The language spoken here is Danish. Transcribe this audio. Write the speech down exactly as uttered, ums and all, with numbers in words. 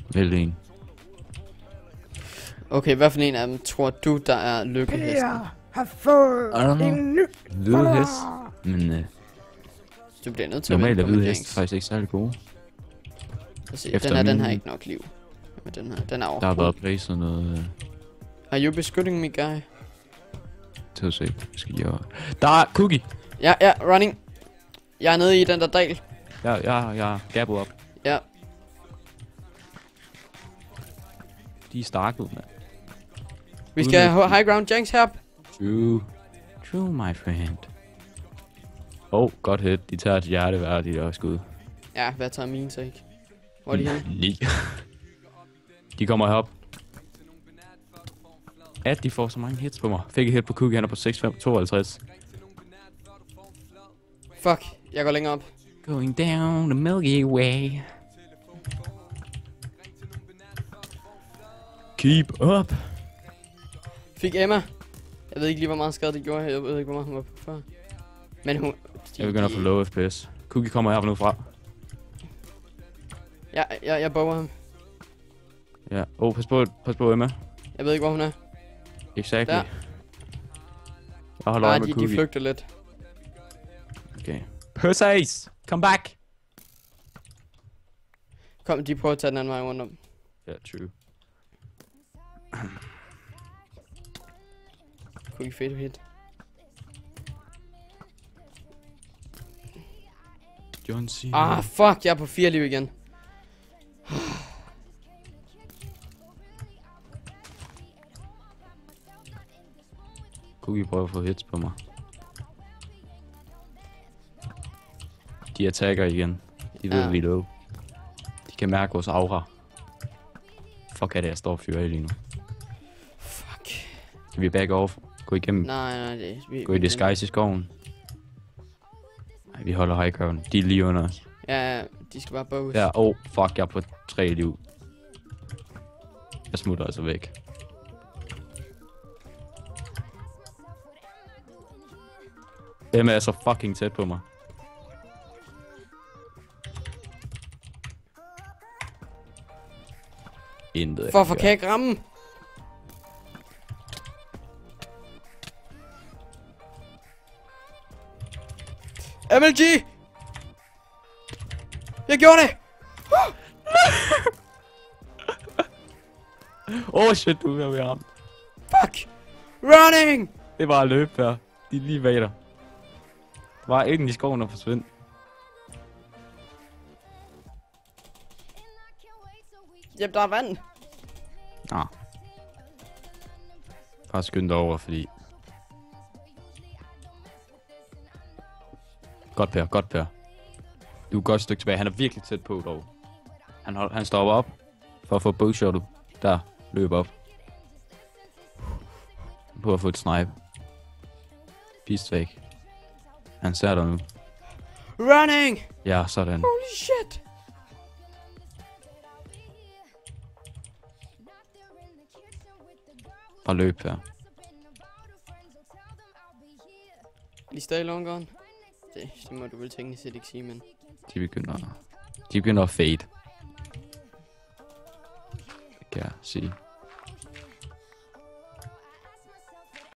Vælg en. Okay, hvad for en af dem tror du, der er lykkehesten? Per har fået en ny Hvide hest. Men øh, Du bliver nødt til normalt er at vælge hvide på hest faktisk ikke særlig gode. Se, efter den her, den min- har ikke nok liv. Men den her, den er Der har overhovedet. været placeret noget... Øh, Are you beskytting me, guy? til at se. Jeg skal lige over. Der er cookie! Ja, ja, running. Jeg er nede i den der dal. Jeg, jeg, jeg er gabbet op. Ja. De er stakket, mand. Vi skal have high ground janks her. True. True, my friend. Oh, godt hit. De tager et hjerte hver, de der skud. Ja, hvad tager min så ikke? Hvor er de henne? Ni. De kommer herop. At de får så mange hits på mig. Fik et hit på Cookie, han er på seks fem tooghalvtreds. Fuck, jeg går længere op. Going down the Milky Way. Keep up. Fik Emma. Jeg ved ikke lige, hvor meget skade det gjorde. Jeg ved ikke, hvor meget hun var på før. Men hun... Jeg begynder at få low F P S. Cookie kommer her nu fra. Ja, jeg, jeg boger ham. Ja. Oh, pas på, pas på Emma. Jeg ved ikke, hvor hun er. Exactly. Der. Jeg holder øje Nej, med de, de Cookie. flygter lidt. Okay. Pussies! Come back! Kom, de prøver at tage den anden vej rundt om. Ja, yeah, true. Cookie fedt hit. John Cena. Ah, fuck, jeg er på fire liv igen. Cookie prøver at få hits på mig. De attacker igen. De ved, Ja. vi er low. De kan mærke vores aura. Fuck er det, jeg står og fyrer af lige nu. Fuck. Kan vi back off? Gå igennem. Nej, nej, det... Vi, Gå i disguise i skoven. Nej, vi holder high ground. De er lige under os. Ja, ja, de skal bare bows. Ja, oh, fuck, jeg er på tre liv. Jeg smutter altså væk. Emma er så fucking tæt på mig. Intet. Hvorfor kan jeg ikke ramme? M L G! Jeg gjorde det! Åh oh, shit, du er ved at ramme. Fuck! Running! Det var at løbe her. De er lige bag dig. Der var ikke i skoven og forsvind. Jamen, der er vand. Nå. Bare skynd dig over, fordi... Godt, Per. Godt, Per. Du er et godt stykke tilbage. Han er virkelig tæt på, dog. Han, hold, han stopper op for at få bogshottet. Der. Løb op. På at få et snipe. Pist væk. Han ser dig nu. Running! Ja, sådan. Holy shit! Bare løb, Per. Er de stadig long gone? Det, det må du vel teknisk set ikke sige, men... De begynder... De begynder at fade. Det kan jeg sige.